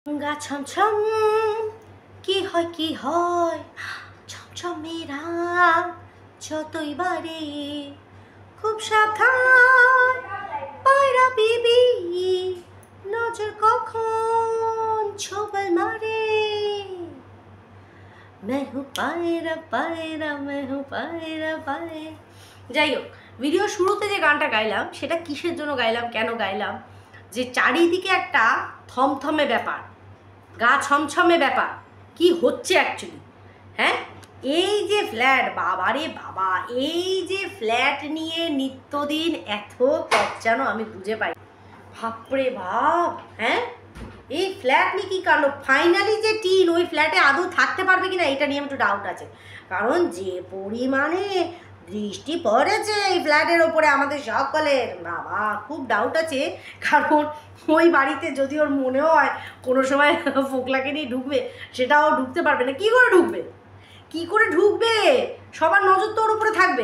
গা ছমছম কি হয় কি হয় ছমছমেরা যতই বাড়ে খুব সাবধান পায়রা বিবি নজর কখন ছোবল মারে মেহু পায়রা পায়রা মেহু পায়রা পায়রা। যাই হোক, ভিডিও শুরুতে যে গানটা গাইলাম সেটা কিসের জন্য গাইলাম, কেন গাইলাম, যে চারিদিকে একটা থমথমে ব্যাপার, গা ছমছমে ব্যাপার কি হচ্ছে অ্যাকচুয়ালি। হ্যাঁ, এই যে ফ্ল্যাট, বাবারে বাবা, এই যে ফ্ল্যাট নিয়ে নিত্যদিন এত কচ্চানো আমি বুঝে পাই, বাপরে বাপ। হ্যাঁ, এই ফ্ল্যাট নিয়ে কী কাণ্ড। ফাইনালি যে টিন ওই ফ্ল্যাটে আদৌ থাকতে পারবে কিনা এটা নিয়ে একটু ডাউট আছে, কারণ যে পরিমাণে দৃষ্টি পড়েছে এই ফ্ল্যাটের ওপরে আমাদের সকলের, বাবা খুব ডাউট আছে। কারণ ওই বাড়িতে যদি ওর মনে হয় কোনো সময় ফোকলাকে নিয়ে ঢুকবে, সেটাও ঢুকতে পারবে না। কী করে ঢুকবে, কী করে ঢুকবে, সবার নজর তো ওর উপরে থাকবে।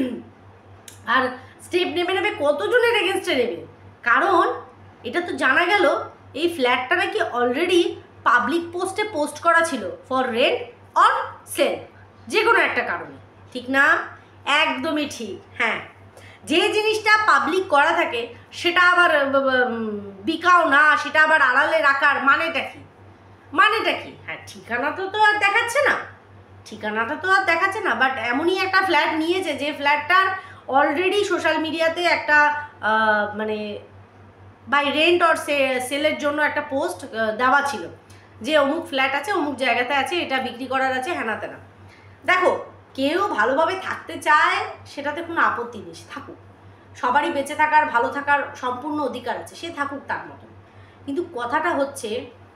আর স্টেপ নেবে নেবে কতজনের এগেনস্টে নেবে, কারণ এটা তো জানা গেল এই ফ্ল্যাটটা নাকি অলরেডি পাবলিক পোস্টে পোস্ট করা ছিল ফর রেন্ট অর সেল, যে কোনো একটা কারণে, ঠিক না? একদমই ঠিক। হ্যাঁ, যে জিনিসটা পাবলিক করা থাকে সেটা আবার বিকাও না, সেটা আবার আড়ালে রাখার মানেটা কি, মানেটা কি? হ্যাঁ, ঠিকানাটা তো আর দেখাচ্ছে না, ঠিকানাটা তো আর দেখাচ্ছে না, বাট এমনই একটা ফ্ল্যাট নিয়েছে যে ফ্ল্যাটটার অলরেডি সোশ্যাল মিডিয়াতে একটা মানে বাই রেন্ট অর সেলের জন্য একটা পোস্ট দেওয়া ছিল যে অমুক ফ্ল্যাট আছে, অমুক জায়গাতে আছে, এটা বিক্রি করার আছে, হ্যানা তেনা। দেখো, কেউ ভালোভাবে থাকতে চায় সেটাতে কোনো আপত্তি নেই, থাকুক, সবারই বেঁচে থাকার ভালো থাকার সম্পূর্ণ অধিকার আছে, সে থাকুক তার মতন। কিন্তু কথাটা হচ্ছে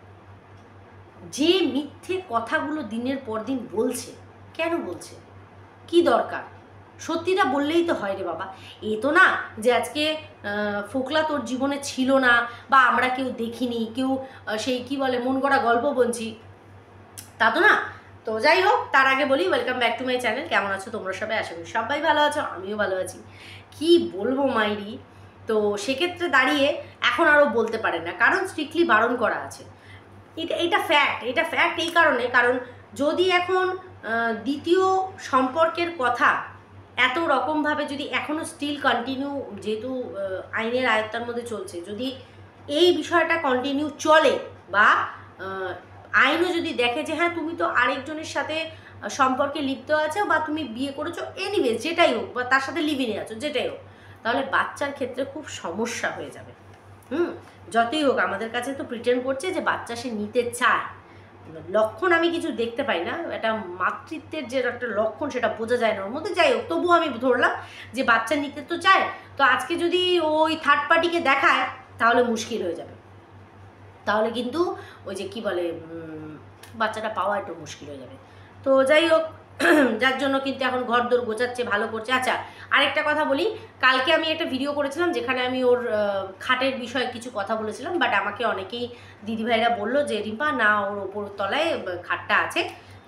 যে মিথ্যে কথাগুলো দিনের পর দিন বলছে, কেন বলছে, কি দরকার? সত্যিটা বললেই তো হয় রে বাবা। এ তো না যে আজকে ফোকলা তোর জীবনে ছিল না, বা আমরা কেউ দেখিনি, কেউ সেই কি বলে মন গড়া গল্প বলছি, তা তো না। তো যাই হোক, তার আগে বলি welcome back to my channel. কেমন আছো তোমরা সবাই? আশা করি সবাই ভালো আছো, আমিও ভালো আছি। কি বলবো মাইরি, তো সেক্ষেত্রে দাঁড়িয়ে এখন আরও বলতে পারে না, কারণ স্ট্রিক্টলি বারণ করা আছে। এটা ফ্যাক্ট, এটা ফ্যাক্ট এই কারণে, কারণ যদি এখন দ্বিতীয় সম্পর্কের কথা এত রকমভাবে যদি এখনও স্টিল কন্টিনিউ, যেহেতু আইনের আয়ত্তার মধ্যে চলছে, যদি এই বিষয়টা কন্টিনিউ চলে, বা আইনও যদি দেখে যে হ্যাঁ তুমি তো আরেকজনের সাথে সম্পর্কে লিপ্ত আছো, বা তুমি বিয়ে করেছো, এনিওয়েজ যেটাই হোক, বা তার সাথে লিভিনে আছো, যেটাই হোক, তাহলে বাচ্চার ক্ষেত্রে খুব সমস্যা হয়ে যাবে। যতই হোক আমাদের কাছে তো প্রিটেন্ড করছে যে বাচ্চা সে নিতে চায়, লক্ষণ আমি কিছু দেখতে পাই না, এটা মাতৃত্বের যে একটা লক্ষণ সেটা বোঝা যায় না ওর মধ্যে। যাই হোক, তবুও আমি ধরলাম যে বাচ্চা নিতে তো চায়, তো আজকে যদি ওই থার্ড পার্টিকে দেখায় তাহলে মুশকিল হয়ে যাবে, তাহলে কিন্তু ওই যে কি বলে বাচ্চাটা পাওয়া একটু মুশকিল হয়ে যাবে। তো যাই হোক, যার জন্য কিন্তু এখন ঘর দোর গোছাচ্ছে, ভালো করছে। আচ্ছা, আরেকটা কথা বলি, কালকে আমি একটা ভিডিও করেছিলাম যেখানে আমি ওর খাটের বিষয়ে কিছু কথা বলেছিলাম, বাট আমাকে অনেকেই দিদিভাইরা বললো যে রিম্পা না, ওর ওপর তলায় খাটটা আছে।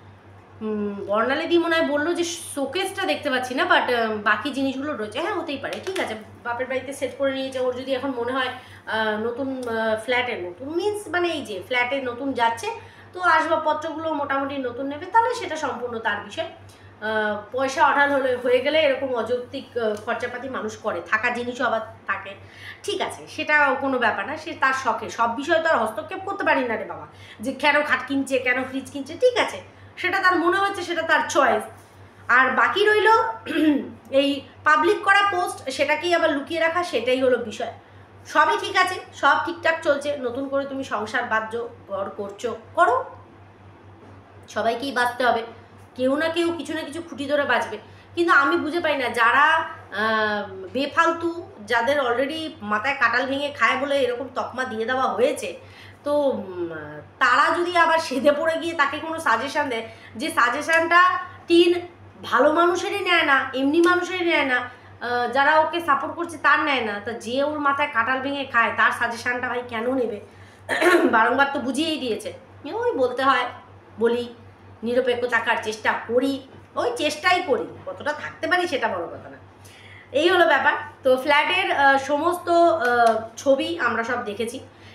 বর্ণালী দি মনে হয় বললো যে শোকেসটা দেখতে পাচ্ছি না, বাট বাকি জিনিসগুলো রয়েছে। হ্যাঁ, হতেই পারে, ঠিক আছে, বাপের বাড়িতে সেট করে নিয়েছে। ওর যদি এখন মনে হয় নতুন ফ্ল্যাটের, নতুন মিন্স মানে এই যে ফ্ল্যাটে নতুন যাচ্ছে, তো আসবাবপত্রগুলো মোটামুটি নতুন নেবে, তাহলে সেটা সম্পূর্ণ তার বিষয়। পয়সা অঢাল হয়ে গেলে এরকম অযৌক্তিক খরচাপাতি মানুষ করে, থাকা জিনিসও আবার থাকে, ঠিক আছে, সেটা কোনো ব্যাপার না, সে তার শখে, সব বিষয়ে তো আর হস্তক্ষেপ করতে পারি না রে বাবা, যে কেন খাট কিনছে, কেন ফ্রিজ কিনছে, ঠিক আছে, সেটা তার মনে হচ্ছে, সেটা তার চয়েস। আর বাকি রইল এই পাবলিক করা পোস্ট, সেটাকেই আবার লুকিয়ে রাখা, সেটাই হলো বিষয়। সবই ঠিক আছে, সব ঠিকঠাক চলছে, নতুন করে তুমি সংসার বাঁধছো, ঘর করছো, করো, সবাইকেই বাঁচতে হবে, কেউ না কেউ কিছু না কিছু খুঁটি ধরে বাঁচবে। কিন্তু আমি বুঝে পাই না, যারা বেফালতু, যাদের অলরেডি মাথায় কাঁঠাল ভেঙে খায় বলে এরকম তকমা দিয়ে দেওয়া হয়েছে, তো তারা যদি আবার সেধে পড়ে গিয়ে তাকে কোনো সাজেশান দেয়, যে সাজেশানটা টিন ভালো মানুষেরই নেয় না, এমনি মানুষেরই নেয় না, যারা ওকে সাপোর্ট করছে তার নেয় না, তা যে ওর মাথায় কাঁঠাল ভেঙে খায় তার সাজেশানটা ভাই কেন নেবে? বারংবার তো বুঝিয়েই দিয়েছে। ওই বলতে হয়, বলি, নিরপেক্ষ থাকার চেষ্টা করি, ওই চেষ্টাই করি, কতটা থাকতে পারি সেটা বড় কথা না। এই হলো ব্যাপার। তো ফ্ল্যাটের সমস্ত ছবি আমরা সব দেখেছি,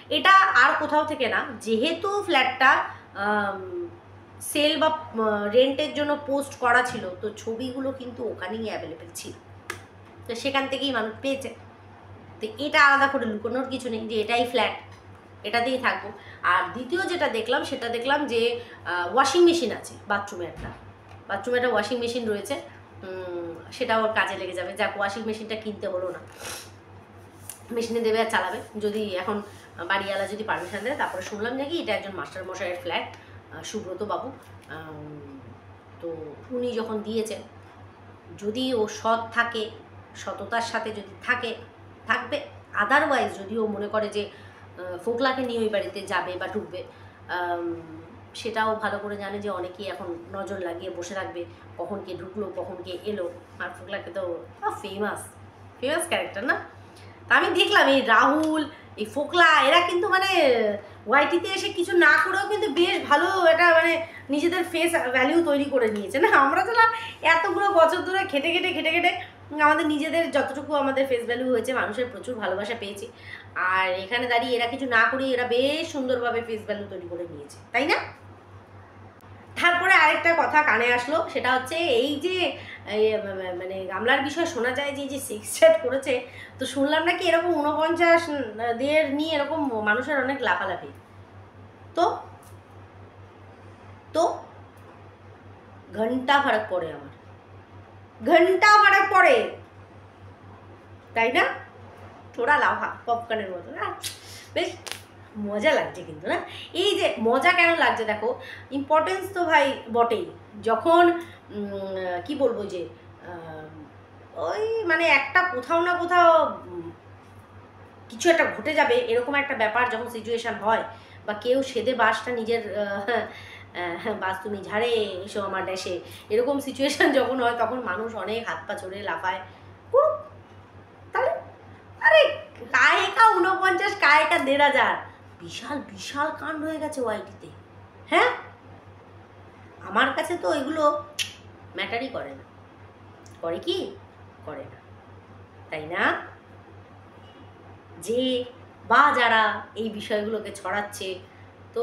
এটা আর কোথাও থেকে না, যেহেতু ফ্ল্যাটটা সেল বা রেন্টের জন্য পোস্ট করা ছিল, তো ছবিগুলো কিন্তু ওখানেই অ্যাভেলেবেল ছিল, তো সেখান থেকেই মানুষ পেয়েছে। তো এটা আলাদা করে লুকোনোর কিছু নেই যে এটাই ফ্ল্যাট, এটাতেই থাকবো। আর দ্বিতীয় যেটা দেখলাম, সেটা দেখলাম যে ওয়াশিং মেশিন আছে বাথরুমে, বাথরুমে একটা ওয়াশিং মেশিন রয়েছে, সেটাও ওর কাজে লেগে যাবে। যাক, ওয়াশিং মেশিনটা কিনতে হলো না, মেশিনে দেবে আর চালাবে, যদি এখন বাড়িওয়ালা যদি পারমিশন দেয়। তারপরে শুনলাম নাকি এটা একজন মাস্টার মশাইয়ের ফ্ল্যাট, সুব্রত বাবু, তো উনি যখন দিয়েছেন, যদি ও সৎ থাকে, সততার সাথে যদি থাকবে, আদারওয়াইজ যদি ও মনে করে যে ফোকলাকে নিয়ে ওই বাড়িতে যাবে বা ঢুকবে, সেটাও ভালো করে জানে যে অনেকেই এখন নজর লাগিয়ে বসে রাখবে, কখন কে ঢুকলো কখন কে এলো। আর ফোকলাকে তো ফেমাস ক্যারেক্টার না। তা আমি দেখলাম এই রাহুল, এই ফোকলা, এরা কিন্তু মানে ওয়াইটিতে এসে কিছু না করেও কিন্তু বেশ ভালো এটা মানে নিজেদের ফেস ভ্যালিউ তৈরি করে নিয়েছে না। আমরা তো এতগুলো বছর ধরে খেটে আমাদের নিজেদের যতটুকু আমাদের ফেস ভ্যালু হয়েছে, মানুষের প্রচুর ভালোবাসা পেয়েছি, আর এখানে দাঁড়িয়ে এরা কিছু না করে এরা বেশ সুন্দরভাবে ফেস ভ্যালু তৈরি করে নিয়েছে, তাই না? তারপরে আরেকটা কথা কানে আসলো, সেটা হচ্ছে এই যে মানে গামলার বিষয়ে শোনা যায় যে সেক্স চ্যাট করেছে, তো শুনলাম নাকি এরকম 49 দের নিয়ে এরকম মানুষের অনেক লাফালাফি। তো তো ঘন্টা ফারাক পড়ে, আমার ঘন্টা ফারাক পড়ে, তাই না? থোড়া লাফা পপকর্নের মতো না, বেশ মজা লাগছে কিন্তু না। এই যে মজা কেন লাগছে দেখো, ইম্পর্টেন্স তো ভাই বটেই, যখন কি বলবো যে ওই মানে একটা কোথাও না কোথাও কিছু একটা ঘটে যাবে এরকম একটা ব্যাপার যখন সিচুয়েশান হয়, বা কেউ সেদে বাসটা নিজের বাস তুমি ঝাড়ে এসো আমার ড্যাশে, এরকম সিচুয়েশান যখন হয়, তখন মানুষ অনেক হাত পা চড়ে লাফায়। তাহলে আরে কায়েকা 49, কায়েকা 1500, বিশাল কাণ্ড হয়ে গেছে ওয়াইটিতে। হ্যাঁ, আমার কাছে তো এগুলো ম্যাটারই করে না, করে কি করে না, তাই না? যে বা যারা এই বিষয়গুলোকে ছড়াচ্ছে, তো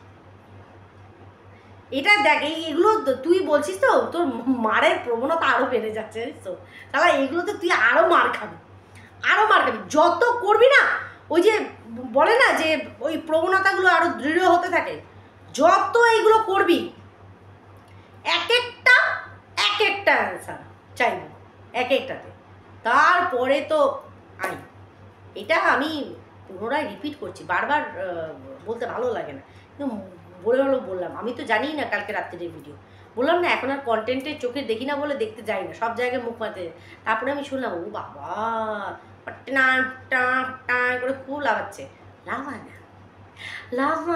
এটা দেখ, এগুলো তুই বলছিস তো তোর মারের প্রবণতা আরও বেড়ে যাচ্ছে, জানিস তো? তাহলে এগুলোতে তুই আরও মার খাবি, যত করবি না, ওই যে বলে না যে ওই প্রবণতাগুলো আরও দৃঢ় হতে থাকে, যত এইগুলো করবি এক একটা অ্যান্সার চাইব এক একটাতে, তারপরে তো আই, এটা আমি পুনরায় রিপিট করছি, বারবার বলতে ভালো লাগে না, কিন্তু বললাম। আমি তো জানিই না কালকে রাত্রির ভিডিও, বললাম না এখন আর কন্টেন্টের চোখে দেখি না বলে দেখতে যাই না, সব জায়গায় মুখ মারতে। তারপরে আমি শুনলাম, ও বাবা টান টান টান করে খুব লাফাচ্ছে, লাফা না লাফা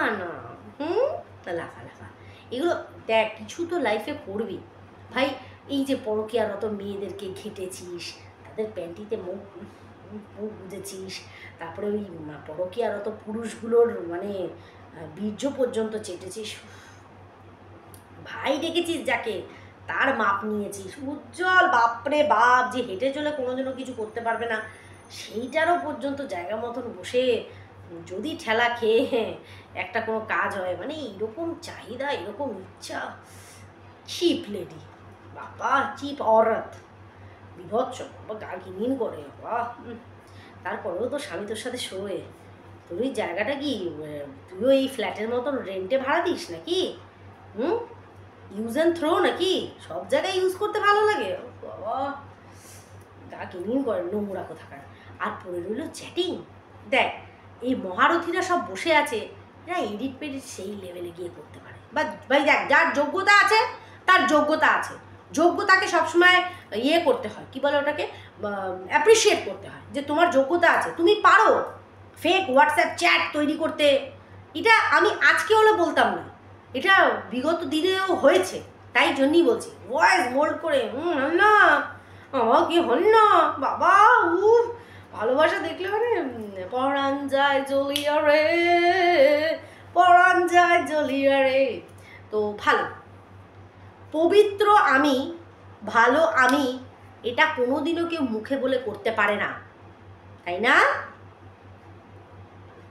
এগুলো দেখ, কিছু তো লাইফে করবি ভাই। এই যে পরকীয়ারত মেয়েদেরকে ঘেটেছিস, তাদের প্যান্টিতে মুখ বুঝেছিস, তারপরে ওই পরকীয়ারত পুরুষগুলোর মানে বীর্য পর্যন্ত চেটেছিস, ভাই ডেকেছিস যাকে, তার মাপ নিয়েছিস, উজ্জ্বল বাপরে বাপ, যে হেঁটে চলে কোনোদিনও কিছু করতে পারবে না, সেইটারও পর্যন্ত জায়গা মতন বসে যদি ঠেলা খেয়ে একটা কোনো কাজ হয়, মানে এরকম চাহিদা, এরকম ইচ্ছা, চিপ লেডি বাবা, চিপ অরত, বিভৎস বাবা, গা ঘিন করে বাবা। তারপরেও তো স্বামী তোর সাথে শোয়ে, তোর ওই জায়গাটা কি তুইও এই ফ্ল্যাটের মতন রেন্টে ভাড়া দিস নাকি? ইউজ অ্যান্ড থ্রো নাকি? সব জায়গায় ইউজ করতে ভালো লাগে বাবা, গা ঘিন করে, নোংরা কোথাকার। আর পড়ে রইল চ্যাটিং। দেখ, এই মহারথীরা সব বসে আছে, এরা এডিট পেডিট সেই লেভেলে গিয়ে করতে পারে, বা ভাই দেখ, যার যোগ্যতা আছে তার যোগ্যতা আছে, যোগ্যতাকে সবসময় ইয়ে করতে হয়, কি বলে ওটাকে, অ্যাপ্রিসিয়েট করতে হয়, যে তোমার যোগ্যতা আছে, তুমি পারো ফেক হোয়াটসঅ্যাপ চ্যাট তৈরি করতে। এটা আমি আজকে হলে বলতাম না, এটা বিগত দিনেও হয়েছে, তাই জন্যই বলছি, ভয়েস মোল্ড করে না আমার কি হল না বাবা, ভালোবাসা দেখলে মানে পরাণ যায় জ্বলিয়া রে, পরাণ যায় জ্বলিয়া রে। তো ভালো পবিত্র আমি, ভালো আমি, এটা কোনোদিনও কেউ মুখে বলে করতে পারে না, তাই না?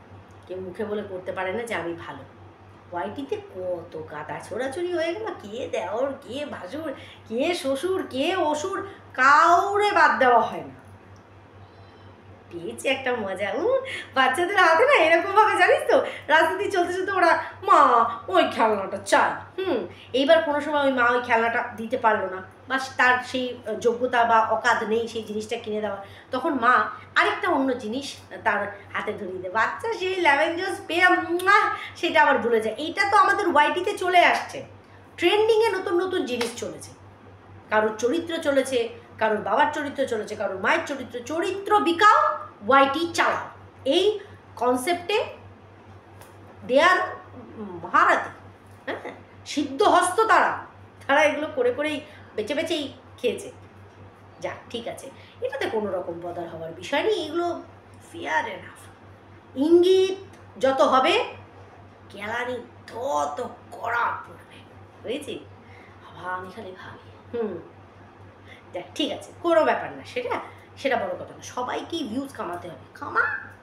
কেউ মুখে বলে করতে পারে না যে আমি ভালো। ওয়াইটিতে কত কাদা ছোড়াছড়ি হয়ে গেল, কে দেওর, কে ভাসুর, কে শ্বশুর, কে অসুর, কাউরে বাদ দেওয়া হয় না। পেয়েছে একটা মজা। বাচ্চাদের হাতে না এরকমভাবে জানিস তো, রাজনীতি চলতে চলতে ওরা মা ওই খেলনাটা চাই। এইবার কোনো সময় ওই মা ওই খেলনাটা দিতে পারলো না, বা তার সেই যোগ্যতা বা অকাদ নেই সেই জিনিসটা কিনে দেওয়া, তখন মা আরেকটা অন্য জিনিস তার হাতে ধরিয়ে দেয়। বাচ্চা সেই ল্যাভেঞ্জার্স পেয়ে সেটা আবার ভুলে যায়। এইটা তো আমাদের ওয়াইটিতে চলে আসছে, ট্রেন্ডিংয়ে নতুন নতুন জিনিস চলেছে। কারোর চরিত্র চলেছে, কারোর বাবার চরিত্র চলেছে, কারোর মায়ের চরিত্র বিকাও, ওয়াইটি চালাও, এই কনসেপ্টে দেয়ার মহারাতি। হ্যাঁ, সিদ্ধ হস্ত তারা এগুলো করে করেই বেছে বেছেই খেয়েছে। যাক, ঠিক আছে, এটাতে কোনো রকম বদল হওয়ার বিষয় নেই, এগুলো ফেয়ার এনাফ। ইঙ্গিত যত হবে কেলানি তত কড়া পড়বে, বুঝেছি? আমি খালি ভাবি দেখ, ঠিক আছে, কোনো ব্যাপার না, সেটা বড় কথা না। সবাইকেই ভিউজ কামাতে হবে, খামা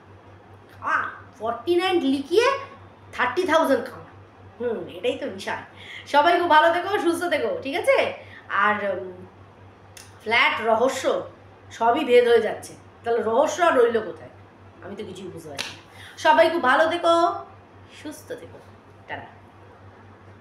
49 লিখিয়ে 30,000 খামা। এটাই তো বিষয়। সবাই খুব ভালো থেকো, সুস্থ থেকো, ঠিক আছে? আর ফ্ল্যাট রহস্য সবই ভেদ হয়ে যাচ্ছে, তাহলে রহস্য আর রইল কোথায়? আমি তো কিছুই বুঝতে পারছি না। সবাই খুব ভালো থেকো, সুস্থ থেকো, টাটা।